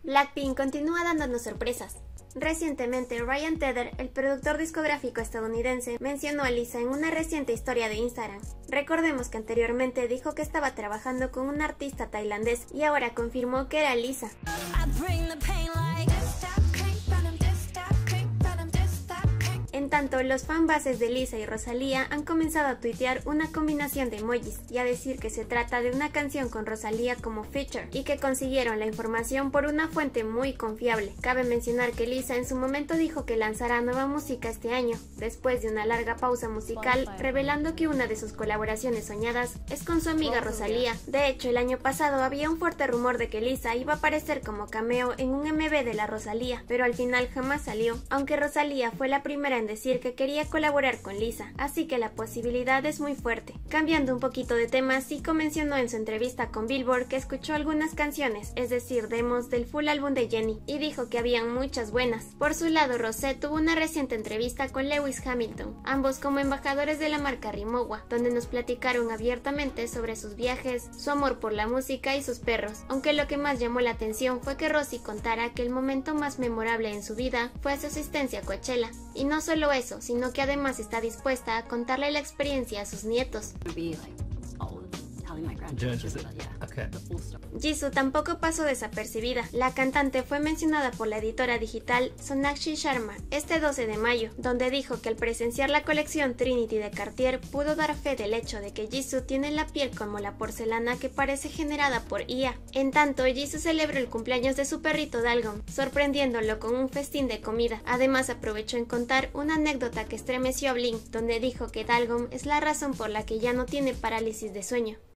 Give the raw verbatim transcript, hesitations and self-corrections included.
Blackpink continúa dándonos sorpresas. Recientemente, Ryan Tedder, el productor discográfico estadounidense, mencionó a Lisa en una reciente historia de Instagram. Recordemos que anteriormente dijo que estaba trabajando con un artista tailandés y ahora confirmó que era Lisa. En tanto, los fanbases de Lisa y Rosalía han comenzado a tuitear una combinación de emojis y a decir que se trata de una canción con Rosalía como feature y que consiguieron la información por una fuente muy confiable. Cabe mencionar que Lisa en su momento dijo que lanzará nueva música este año, después de una larga pausa musical, revelando que una de sus colaboraciones soñadas es con su amiga Rosalía. De hecho, el año pasado había un fuerte rumor de que Lisa iba a aparecer como cameo en un M V de la Rosalía, pero al final jamás salió, aunque Rosalía fue la primera en decir que quería colaborar con Lisa, así que la posibilidad es muy fuerte. Cambiando un poquito de tema, Zico mencionó en su entrevista con Billboard que escuchó algunas canciones, es decir, demos del full álbum de Jennie, y dijo que habían muchas buenas. Por su lado, Rosé tuvo una reciente entrevista con Lewis Hamilton, ambos como embajadores de la marca Rimowa, donde nos platicaron abiertamente sobre sus viajes, su amor por la música y sus perros, aunque lo que más llamó la atención fue que Rosy contara que el momento más memorable en su vida fue su asistencia a Coachella. Y no solo eso, sino que además está dispuesta a contarle la experiencia a sus nietos. Jisoo tampoco pasó desapercibida. La cantante fue mencionada por la editora digital Sonakshi Sharma este doce de mayo, donde dijo que al presenciar la colección Trinity de Cartier pudo dar fe del hecho de que Jisoo tiene la piel como la porcelana que parece generada por I A. En tanto, Jisoo celebró el cumpleaños de su perrito Dalgom, sorprendiéndolo con un festín de comida. Además, aprovechó en contar una anécdota que estremeció a Blink, donde dijo que Dalgom es la razón por la que ya no tiene parálisis de sueño.